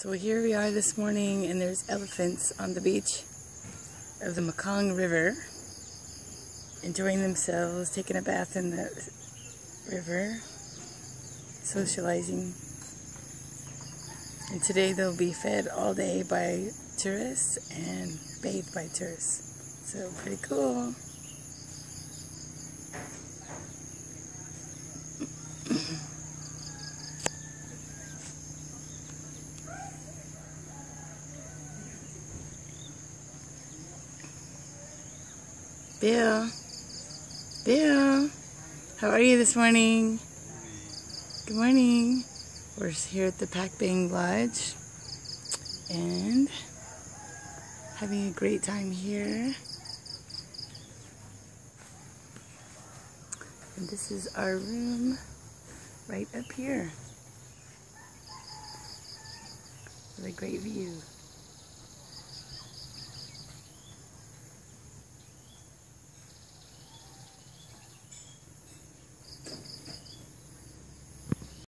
So here we are this morning, and there's elephants on the beach of the Mekong River, enjoying themselves, taking a bath in the river, socializing. And today they'll be fed all day by tourists and bathed by tourists. So pretty cool. Bill, how are you this morning? Good morning. We're here at the Pak Beng Lodge and having a great time here. And this is our room right up here with a great view.